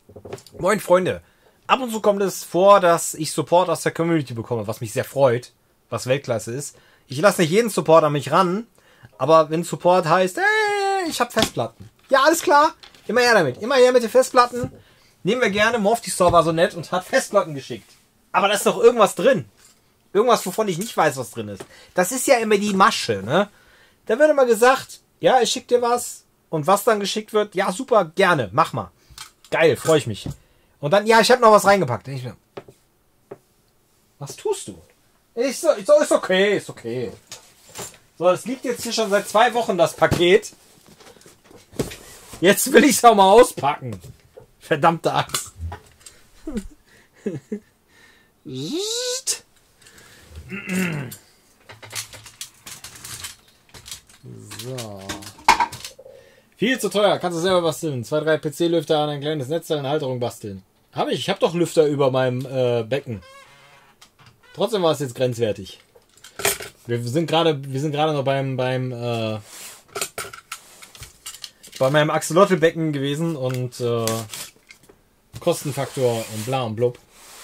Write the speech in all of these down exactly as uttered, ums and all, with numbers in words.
Moin Freunde, ab und zu kommt es vor, dass ich Support aus der Community bekomme, was mich sehr freut, was Weltklasse ist. Ich lasse nicht jeden Support an mich ran, aber wenn Support heißt, hey, ich habe Festplatten. Ja, alles klar, immer her damit, immer her mit den Festplatten. Nehmen wir gerne, Mofti Store war so nett und hat Festplatten geschickt. Aber da ist doch irgendwas drin. Irgendwas, wovon ich nicht weiß, was drin ist. Das ist ja immer die Masche, ne? Da wird immer gesagt, ja, ich schick dir was. Und was dann geschickt wird, ja, super, gerne, mach mal. Geil, freue ich mich. Und dann, ja, ich habe noch was reingepackt. Ich, was tust du? Ich so, ich so, ist okay, ist okay. So, das liegt jetzt hier schon seit zwei Wochen, das Paket. Jetzt will ich es auch mal auspacken. Verdammte Axt. So. Viel zu teuer, kannst du selber basteln. Zwei, drei P C-Lüfter an ein kleines Netzteil in Halterung basteln. Habe ich, ich habe doch Lüfter über meinem äh, Becken. Trotzdem war es jetzt grenzwertig. Wir sind gerade, wir sind gerade noch beim, beim, äh, bei meinem Axolotl-Becken gewesen und äh, Kostenfaktor und bla und blub.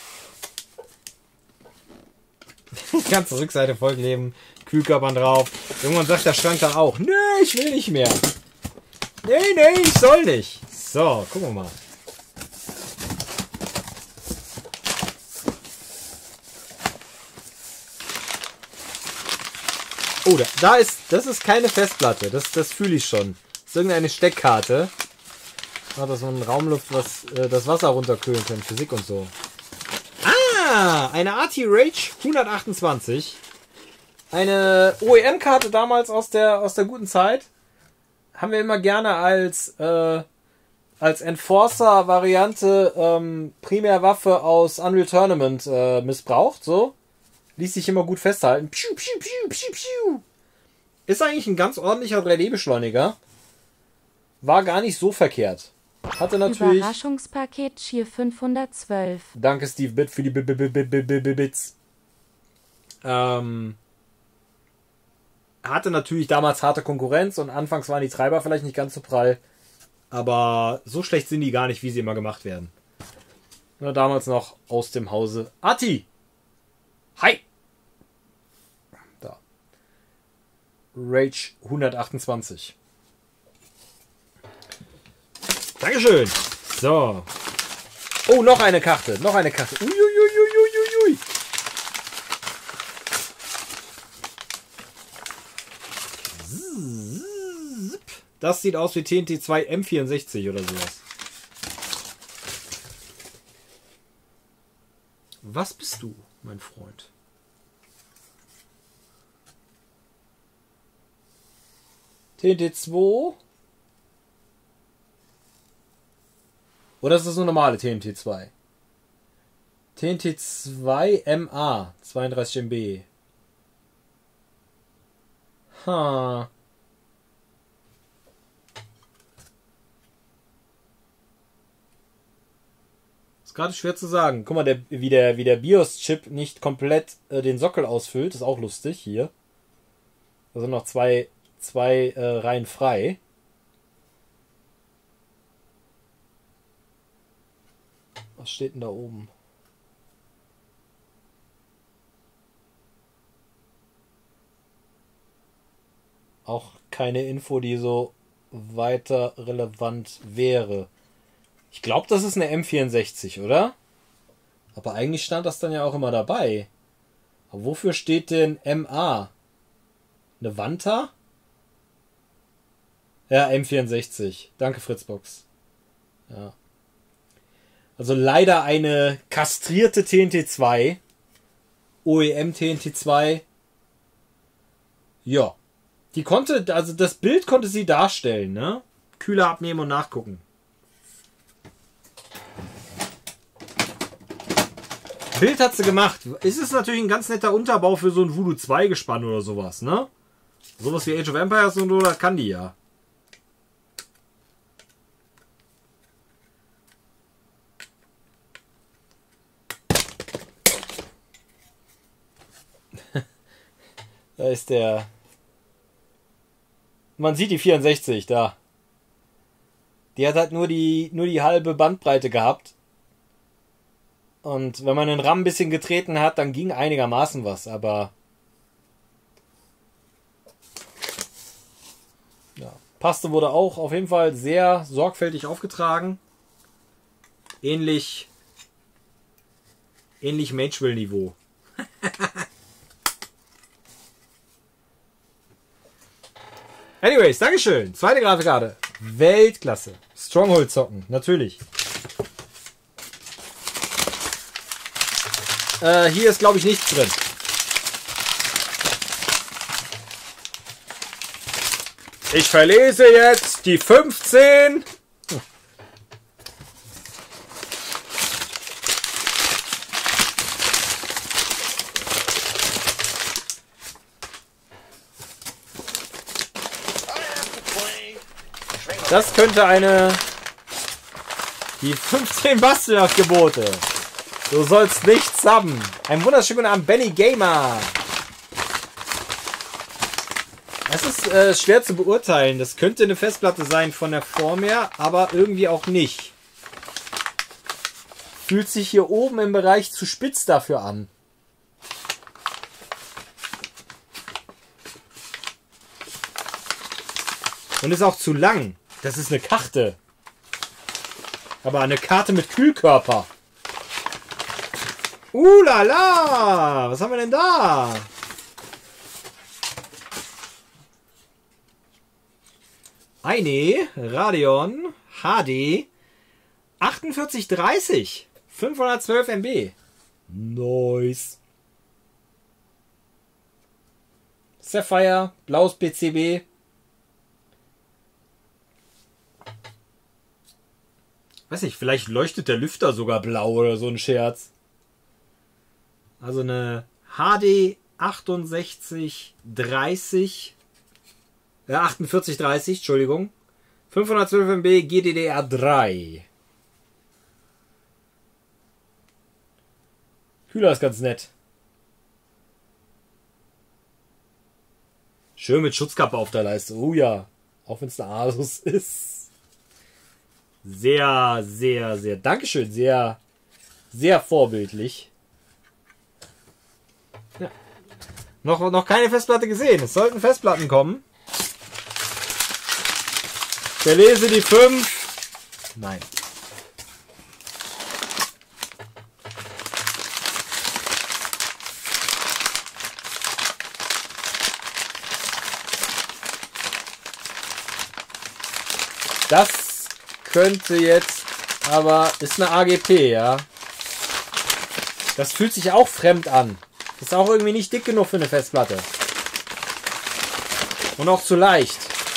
Die ganze Rückseite vollkleben, Kühlkörpern drauf. Irgendwann sagt der Schrank dann auch, nö, ich will nicht mehr. Nee, nee, ich soll nicht. So, gucken wir mal. Oh, da, da ist, das ist keine Festplatte. Das, das fühle ich schon. Das ist irgendeine Steckkarte. Ah, dass man Raumluft, was äh, das Wasser runterkühlen kann, Physik und so. Ah, eine R T Rage hundertachtundzwanzig. Eine O E M-Karte damals aus der, aus der guten Zeit. Haben wir immer gerne als, äh, als Enforcer-Variante ähm, Primärwaffe aus Unreal Tournament äh, missbraucht. So. Ließ sich immer gut festhalten. Piu, piu, piu, piu, piu. Ist eigentlich ein ganz ordentlicher drei D-Beschleuniger. War gar nicht so verkehrt. Hatte natürlich... Überraschungspaket Cheer fünfhundertzwölf. Danke Steve Bit für die Bits. Ähm... Hatte natürlich damals harte Konkurrenz und anfangs waren die Treiber vielleicht nicht ganz so prall. Aber so schlecht sind die gar nicht, wie sie immer gemacht werden. Nur damals noch aus dem Hause Ati. Hi. Da. Rage hundertachtundzwanzig. Dankeschön. So. Oh, noch eine Karte. Noch eine Karte. Uiuiuiuiui. Das sieht aus wie T N T zwei M vierundsechzig oder sowas. Was bist du, mein Freund? T N T zwei? Oder ist das nur normale T N T zwei? T N T zwei M A, zweiunddreißig M B. Ha. Ist gerade schwer zu sagen. Guck mal, der, wie der, wie der BIOS-Chip nicht komplett äh, den Sockel ausfüllt. Ist auch lustig hier. Da sind noch zwei, zwei äh, Reihen frei. Was steht denn da oben? Auch keine Info, die so weiter relevant wäre. Ich glaube, das ist eine M vierundsechzig, oder? Aber eigentlich stand das dann ja auch immer dabei. Aber wofür steht denn M A? Eine Vanta? Ja, M vierundsechzig. Danke, Fritzbox. Ja. Also leider eine kastrierte T N T zwei. O E M T N T zwei. Ja. Die konnte, also das Bild konnte sie darstellen, ne? Kühler abnehmen und nachgucken. Bild hat sie gemacht. Ist es natürlich ein ganz netter Unterbau für so ein Voodoo zwei Gespann oder sowas, ne? Sowas wie Age of Empires und so, das kann die ja. Da ist der... Man sieht die vierundsechzig, da. Die hat halt nur die, nur die halbe Bandbreite gehabt. Und wenn man den RAM ein bisschen getreten hat, dann ging einigermaßen was, aber ja. Paste wurde auch auf jeden Fall sehr sorgfältig aufgetragen. Ähnlich ähnlich Mageville-Niveau. Anyways, Dankeschön. Zweite Grafikkarte. Weltklasse. Stronghold zocken, natürlich. Äh, hier ist, glaube ich, nichts drin. Ich verlese jetzt die fünfzehn. Hm. Das könnte eine... Die fünfzehn Bastelgebote. Du sollst nichts haben. Ein wunderschönen guten Abend, Benny Gamer. Das ist äh, schwer zu beurteilen. Das könnte eine Festplatte sein von der Form her, aber irgendwie auch nicht. Fühlt sich hier oben im Bereich zu spitz dafür an. Und ist auch zu lang. Das ist eine Karte. Aber eine Karte mit Kühlkörper. Uh la la! Was haben wir denn da? Eine Radeon H D achtundvierzig dreißig. fünfhundertzwölf Megabyte. Nice. Sapphire, blaues P C B. Weiß nicht, vielleicht leuchtet der Lüfter sogar blau oder so ein Scherz. Also eine H D achtundsechzig dreißig, äh, achtundvierzig dreißig, Entschuldigung. fünfhundertzwölf Megabyte G D D R drei. Kühler ist ganz nett. Schön mit Schutzkappe auf der Leiste. Oh ja, auch wenn es eine Asus ist. Sehr, sehr, sehr. Dankeschön. Sehr, sehr vorbildlich. Ja. Noch, noch keine Festplatte gesehen. Es sollten Festplatten kommen. Verlese die fünf. Nein. Das könnte jetzt, aber ist eine A G P, ja. Das fühlt sich auch fremd an. Ist auch irgendwie nicht dick genug für eine Festplatte. Und auch zu leicht.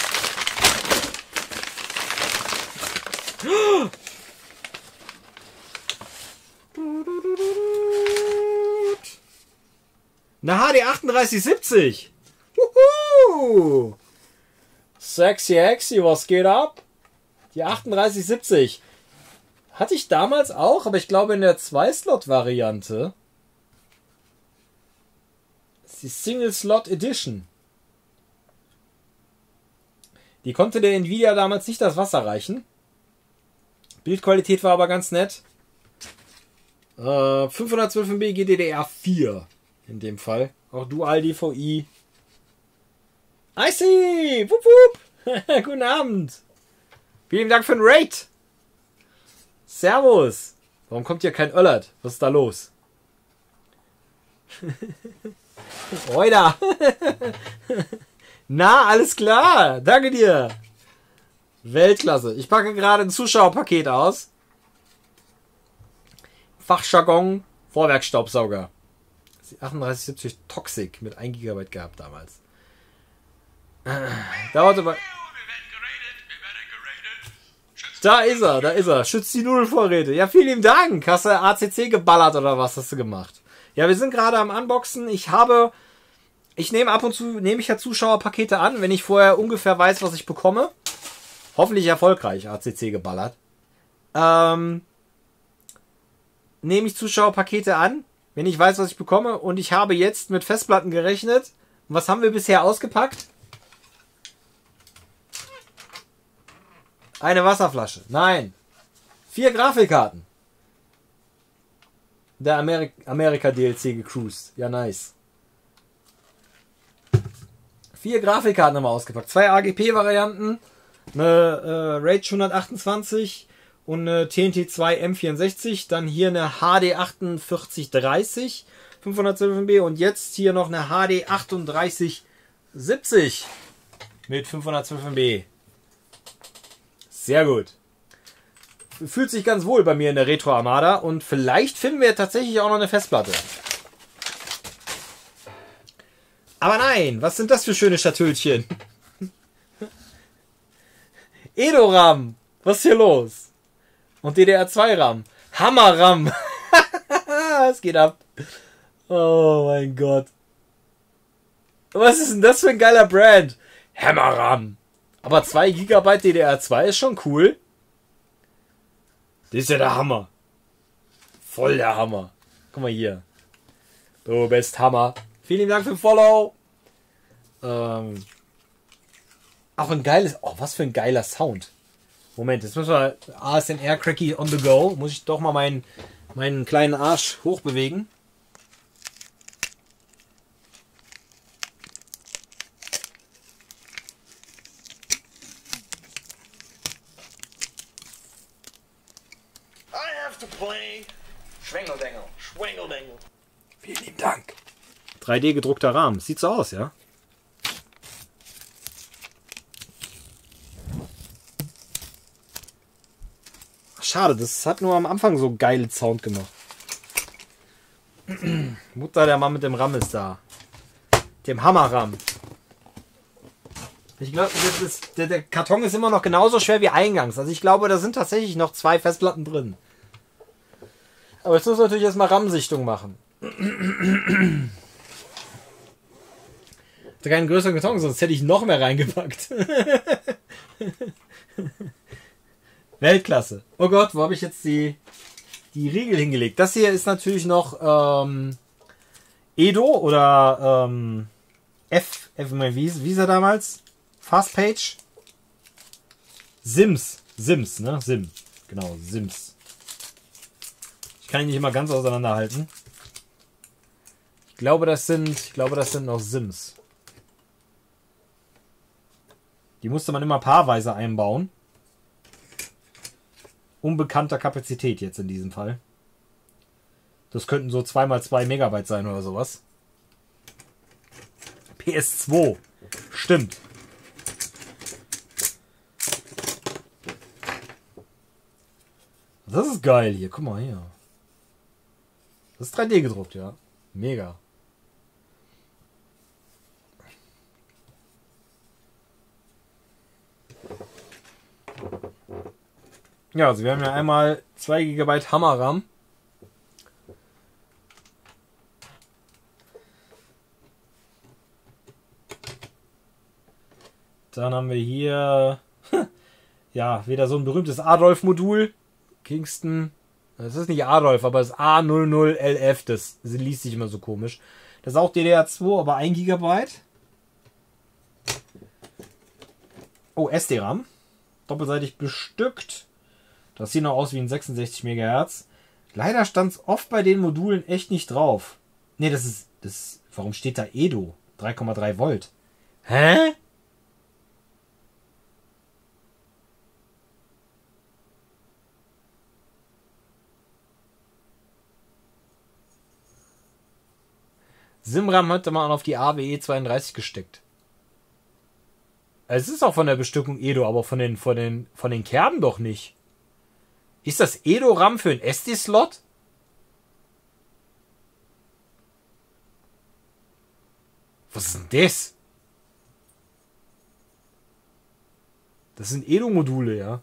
Eine H D achtunddreißig siebzig. Wuhu! Sexy Hexy, was geht ab? Die achtunddreißig siebzig. Hatte ich damals auch, aber ich glaube in der zwei Slot Variante. Das ist die Single Slot Edition. Die konnte der Nvidia damals nicht das Wasser reichen. Bildqualität war aber ganz nett. Äh, fünfhundertzwölf Megabyte G D D R vier in dem Fall. Auch Dual D V I. I see! Wupp, wupp. Guten Abend! Vielen Dank für den Raid! Servus! Warum kommt hier kein Öllert? Was ist da los? Oida! Na, alles klar! Danke dir! Weltklasse! Ich packe gerade ein Zuschauerpaket aus. Fachjargon, Vorwerkstaubsauger. achtunddreißig siebzig Toxic mit ein Gigabyte gehabt damals. Dauerte aber. Da ist er, da ist er. Schützt die Nudelvorräte. Ja, vielen Dank. Hast du A C C geballert oder was hast du gemacht? Ja, wir sind gerade am Unboxen. Ich habe, ich nehme ab und zu, nehme ich ja Zuschauerpakete an, wenn ich vorher ungefähr weiß, was ich bekomme. Hoffentlich erfolgreich A C C geballert. Ähm, nehme ich Zuschauerpakete an, wenn ich weiß, was ich bekomme. Und ich habe jetzt mit Festplatten gerechnet. Und was haben wir bisher ausgepackt? Eine Wasserflasche. Nein. Vier Grafikkarten. Der Amerik Amerika-D L C gecruised. Ja, nice. Vier Grafikkarten haben wir ausgepackt. Zwei A G P-Varianten. Eine äh, Rage hundertachtundzwanzig und eine T N T zwei M vierundsechzig. Dann hier eine H D achtundvierzig dreißig. fünfhundertzwölf M B. Und jetzt hier noch eine H D achtunddreißig siebzig. Mit fünfhundertzwölf M B. Sehr gut. Fühlt sich ganz wohl bei mir in der Retro Armada. Und vielleicht finden wir tatsächlich auch noch eine Festplatte. Aber nein, was sind das für schöne Schatüllchen? Edo-RAM. Was ist hier los? Und D D R zwei RAM. Hammer-RAM. Es geht ab. Oh mein Gott. Was ist denn das für ein geiler Brand? Hammer-RAM. Aber zwei Gigabyte D D R zwei ist schon cool. Das ist ja der Hammer. Voll der Hammer. Guck mal hier. Du bist Hammer. Vielen Dank für den Follow. Ähm. Auch ein geiles... Oh, was für ein geiler Sound. Moment, jetzt müssen wir... A S M R Cracky on the go. Muss ich doch mal meinen, meinen kleinen Arsch hochbewegen. I have to play. Schwengeldengel, Schwengeldengel. Vielen lieben Dank. drei D gedruckter Rahmen. Sieht so aus, ja? Schade, das hat nur am Anfang so geile Sound gemacht. Mutter, der Mann mit dem Ram ist da. Dem Hammerram. Ich glaube, der, der Karton ist immer noch genauso schwer wie eingangs. Also ich glaube, da sind tatsächlich noch zwei Festplatten drin. Aber jetzt muss natürlich erstmal RAM-Sichtung machen. Hatte keinen größeren Karton, sonst hätte ich noch mehr reingepackt. Weltklasse. Oh Gott, wo habe ich jetzt die, die Riegel hingelegt? Das hier ist natürlich noch ähm, Edo oder ähm, F, F wie, wie ist er damals? Fastpage? Sims. Sims, ne? Sim. Genau, Sims. Ich kann ihn nicht immer ganz auseinanderhalten. Ich glaube, das sind, ich glaube, das sind noch Sims. Die musste man immer paarweise einbauen. Unbekannter Kapazität jetzt in diesem Fall. Das könnten so zwei mal zwei Megabyte sein oder sowas. P S zwei. Stimmt. Das ist geil hier. Guck mal hier. Das ist drei D gedruckt, ja. Mega. Ja, also wir haben ja einmal zwei Gigabyte Hammer-RAM. Dann haben wir hier ja wieder so ein berühmtes Adolf-Modul. Kingston. Das ist nicht Adolf, aber das A null null L F. Das, das liest sich immer so komisch. Das ist auch D D R zwei, aber ein Gigabyte. Oh, S D-RAM. Doppelseitig bestückt. Das sieht noch aus wie ein sechsundsechzig Megahertz. Leider stand es oft bei den Modulen echt nicht drauf. Ne, das ist, das, warum steht da Edo? drei Komma drei Volt. Hä? Simram hatte man auf die A W E zweiunddreißig gesteckt. Es ist auch von der Bestückung Edo, aber von den, von den, von den Kerben doch nicht. Ist das Edo-RAM für einen S D-Slot? Was ist denn das? Das sind Edo-Module, ja.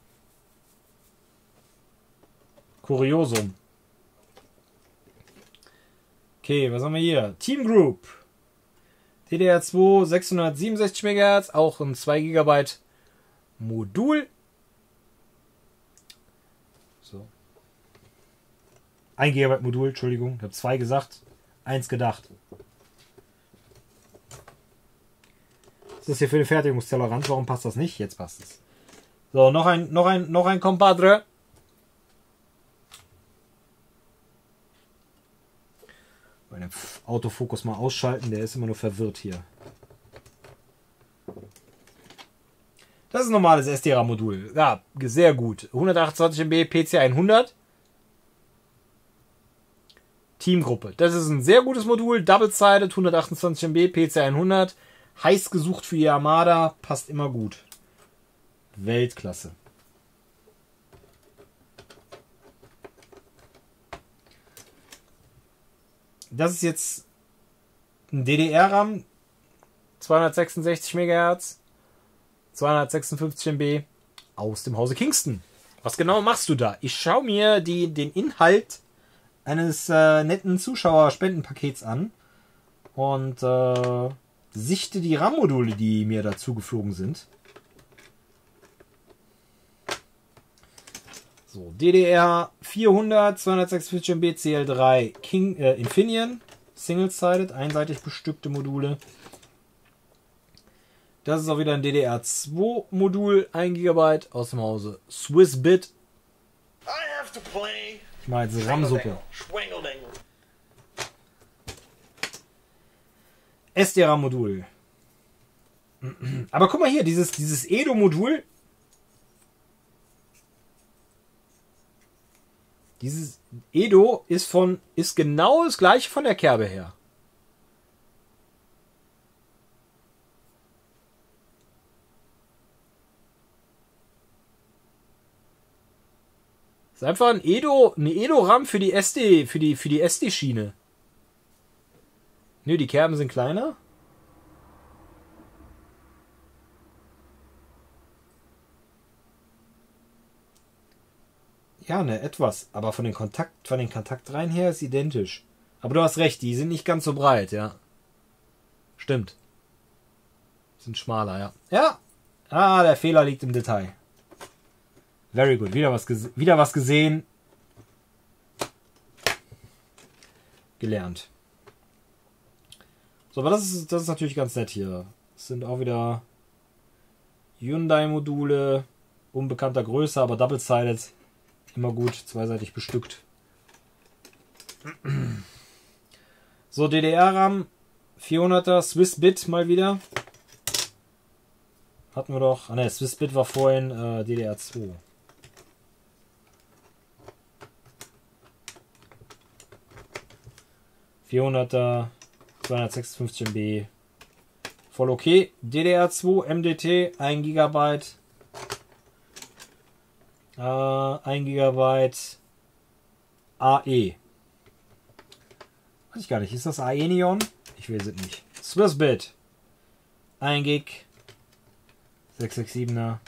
Kuriosum. Okay, was haben wir hier? Team Group. D D R zwei, sechshundertsiebenundsechzig Megahertz, auch ein zwei Gigabyte Modul. So. ein Gigabyte Modul, Entschuldigung, ich habe zwei gesagt, eins gedacht. Ist das hier für eine Fertigungstoleranz? Warum passt das nicht? Jetzt passt es. So, noch ein, noch ein, noch ein Compadre. Den Autofokus mal ausschalten, der ist immer nur verwirrt hier. Das ist ein normales S D-RAM-Modul. Ja, sehr gut. hundertachtundzwanzig Megabyte P C hundert. Teamgruppe. Das ist ein sehr gutes Modul. Double-sided, hundertachtundzwanzig Megabyte P C hundert. Heiß gesucht für die Armada. Passt immer gut. Weltklasse. Das ist jetzt ein D D R-RAM. zweihundertsechsundsechzig Megahertz. zweihundertsechsundfünfzig Megabyte aus dem Hause Kingston. Was genau machst du da? Ich schaue mir die, den Inhalt eines äh, netten Zuschauerspendenpakets an und äh, sichte die RAM-Module, die mir dazu geflogen sind. So, D D R vierhundert, zweihundertsechsundfünfzig Megabyte C L drei King, äh, Infineon, single-sided, einseitig bestückte Module. Das ist auch wieder ein D D R zwei Modul, ein Gigabyte aus dem Hause Swissbit. I have to play. Ich mache jetzt RAM-Suppe. Schwengeldengel. S D-RAM-Modul. Aber guck mal hier, dieses, dieses Edo-Modul. Dieses Edo ist von, ist genau das gleiche von der Kerbe her. Ist einfach ein Edo, eine Edo-RAM für die S D, für die, für die S D-Schiene. Nö, die Kerben sind kleiner. Ja, ne, etwas. Aber von den Kontakt, von den Kontaktreihen her ist identisch. Aber du hast recht, die sind nicht ganz so breit, ja. Stimmt. Sind schmaler, ja. Ja. Ah, der Fehler liegt im Detail. Very good. Wieder was, wieder was gesehen. Gelernt. So, aber das ist, das ist natürlich ganz nett hier. Das sind auch wieder Hyundai-Module. Unbekannter Größe, aber double-sided. Immer gut, zweiseitig bestückt. So, D D R-RAM. vierhunderter Swissbit mal wieder. Hatten wir doch. Ah ne, Swissbit war vorhin äh, D D R zwei. vierhunderter, zweihundertsechsundfünfzig Megabyte. Voll okay. D D R zwei M D T, ein Gigabyte. Äh, ein Gigabyte A E. Weiß ich gar nicht. Ist das A E Neon? Ich weiß es nicht. Swissbit. ein Gig. sechshundertsiebenundsiebziger.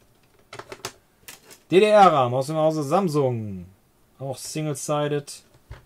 D D R-RAM aus dem Hause Samsung. Auch single-sided.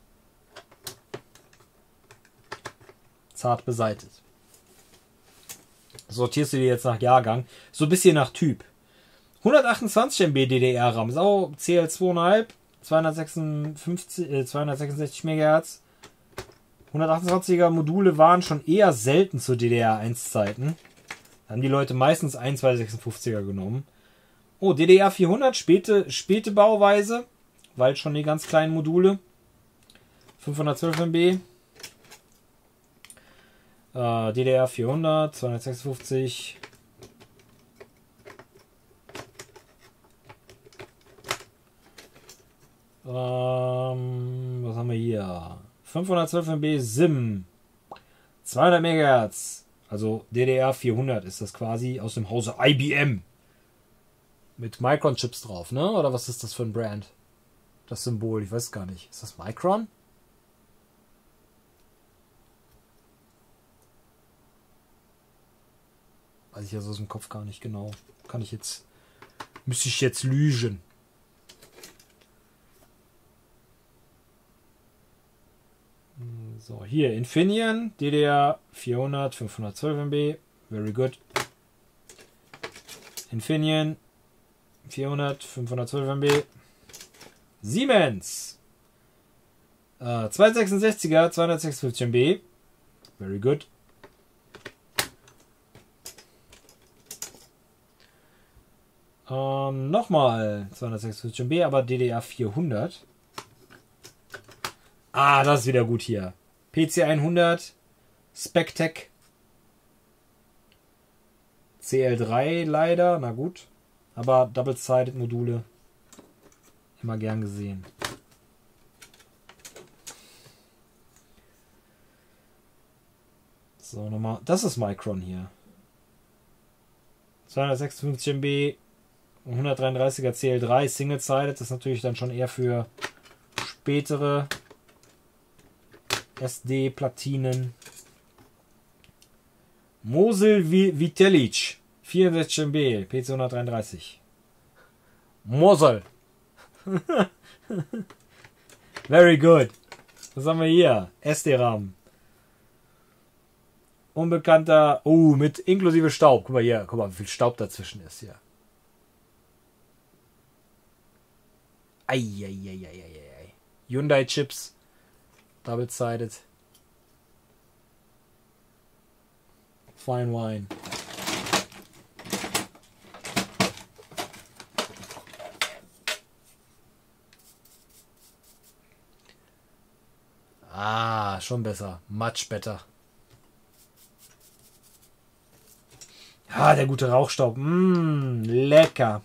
Zart beseitigt. Sortierst du die jetzt nach Jahrgang. So ein bisschen nach Typ. hundertachtundzwanzig Megabyte D D R-RAM. Ist auch C L zwei Komma fünf. zweihundertsechsundfünfzig, äh, zweihundertsechsundsechzig Megahertz. hundertachtundzwanziger Module waren schon eher selten zu D D R eins Zeiten. Da haben die Leute meistens ein zweihundertsechsundfünfziger genommen. Oh, D D R vierhundert, späte, späte Bauweise. Weil schon die ganz kleinen Module. fünfhundertzwölf Megabyte. Äh, D D R vierhundert, zweihundertsechsundfünfzig. Ähm, was haben wir hier? fünfhundertzwölf Megabyte SIM. zweihundert Megahertz. Also D D R vierhundert ist das quasi aus dem Hause I B M. Mit Micron-Chips drauf, ne? Oder was ist das für ein Brand? Das Symbol, ich weiß gar nicht. Ist das Micron? Weiß ich ja so aus dem Kopf gar nicht genau. Kann ich jetzt... Müsste ich jetzt lügen. So, hier Infineon, D D R vierhundert, fünfhundertzwölf Megabyte. Very good. Infineon vierhundert, fünfhundertzwölf Megabyte. Siemens äh, zweihundertsechsundsechziger, zweihundertsechsundfünfzig Megabyte. Very good. Ähm, nochmal zweihundertsechsundfünfzig M B, aber D D R vierhundert. Ah, das ist wieder gut hier. P C hundert, Spectec, C L drei leider, na gut. Aber Double-Sided Module immer gern gesehen. So, nochmal. Das ist Micron hier. zweihundertsechsundfünfzig M B, hundertdreiunddreißiger C L drei, Single-Sided. Das ist natürlich dann schon eher für spätere S D-Platinen. Mosel Vitelic, vierundsechzig M B, P C hundertdreiunddreißig. Mosel. Very good. Was haben wir hier? S D-RAM. Unbekannter. Oh, mit inklusive Staub. Guck mal hier. Guck mal, wie viel Staub dazwischen ist hier. Eieieiei. Hyundai Chips. Double-sided. Fine Wine. Ah, schon besser. Much better. Ah, der gute Rauchstaub. Mmm, lecker.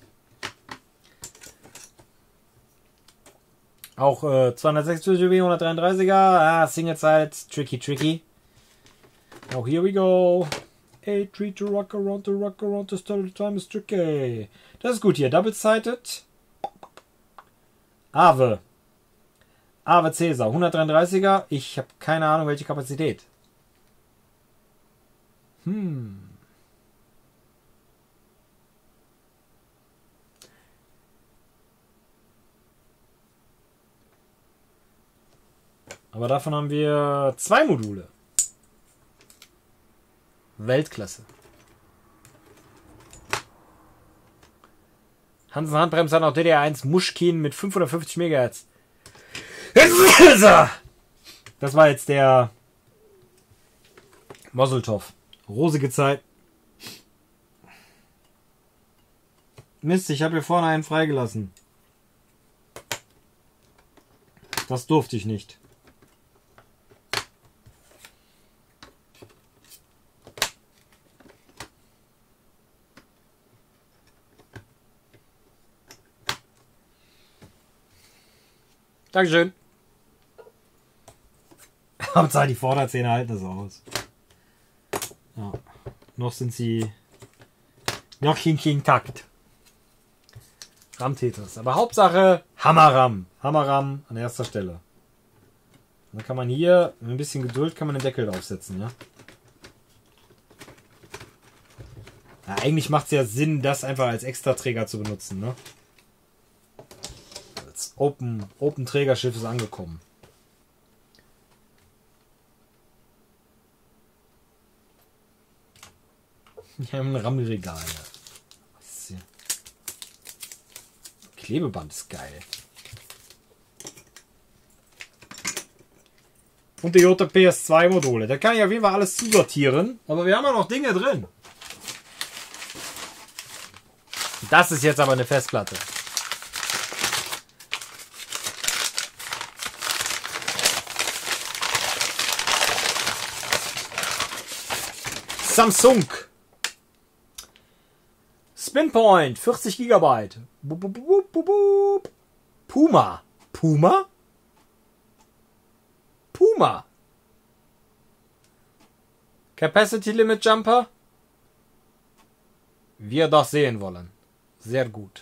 Auch äh, zweihundertsechsundfünfzig M B, hundertdreiunddreißiger. Ah, Single-Side. Tricky, tricky. Now here we go. A treat to rock around, to rock around, this time is tricky. Das ist gut hier. Double-sided. Aave. Aave Caesar. hundertdreiunddreißiger. Ich habe keine Ahnung, welche Kapazität. Hm. Aber davon haben wir zwei Module. Weltklasse. Hansen Handbremse hat noch D D R eins Muschkin mit fünfhundertfünfzig Megahertz. Das war jetzt der Moseltoff. Rosige Zeit. Mist, ich habe hier vorne einen freigelassen. Das durfte ich nicht. Dankeschön. Hauptsache die Vorderzähne halten das aus. Ja. Noch sind sie noch intakt. RAM-Tetris. Aber Hauptsache Hammerram. Hammerram an erster Stelle. Dann kann man hier, mit ein bisschen Geduld, kann man den Deckel draufsetzen. Ja? Ja, eigentlich macht es ja Sinn, das einfach als Extraträger zu benutzen. Ne? Als Open, Open Trägerschiff ist angekommen. Wir haben ein RAM-Regal. Was ist hier? Klebeband ist geil. Und die J P S zwei Module. Da kann ich auf jeden Fall alles zusortieren. Aber wir haben auch noch Dinge drin. Das ist jetzt aber eine Festplatte. Samsung. Spinpoint, vierzig Gigabyte. Puma. Puma? Puma. Capacity Limit Jumper. Wir das sehen wollen. Sehr gut.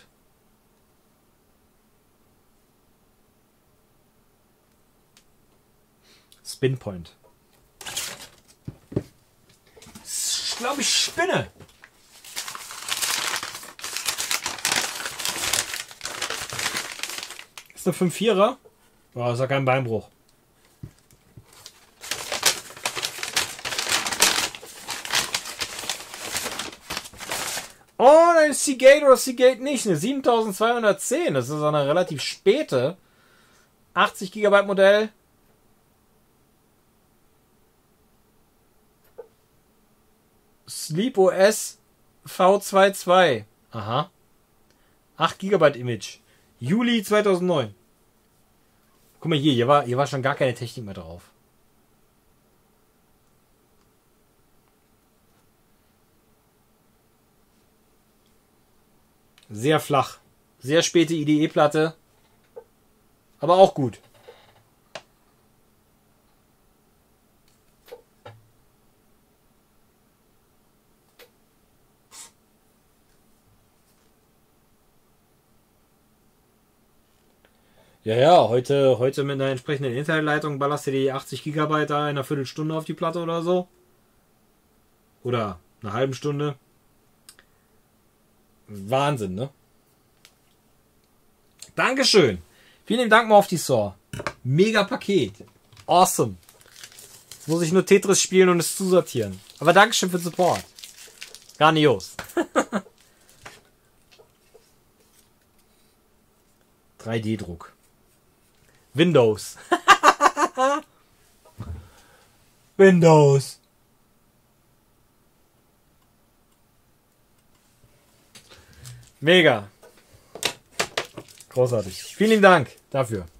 Spinpoint. Ich glaube, ich spinne. Ist eine fünf vierer? Boah, ist ja kein Beinbruch. Oh, eine Seagate oder Seagate nicht. Eine siebentausendzweihundertzehn. Das ist eine relativ späte. achtzig Gigabyte Modell. SleepOS V zweiundzwanzig. Aha. acht Gigabyte Image. Juli zweitausendneun. Guck mal hier, hier war, hier war schon gar keine Technik mehr drauf. Sehr flach. Sehr späte I D E-Platte. Aber auch gut. Ja, ja, heute, heute mit einer entsprechenden Internetleitung ballerst du die achtzig Gigabyte da in einer Viertelstunde auf die Platte oder so. Oder eine halbe Stunde. Wahnsinn, ne? Dankeschön. Vielen Dank mal auf die Saw. Mega Paket. Awesome. Jetzt muss ich nur Tetris spielen und es zusortieren. Aber Dankeschön für den Support. Grandios. drei D Druck. Windows. Windows. Mega. Großartig. Vielen Dank dafür.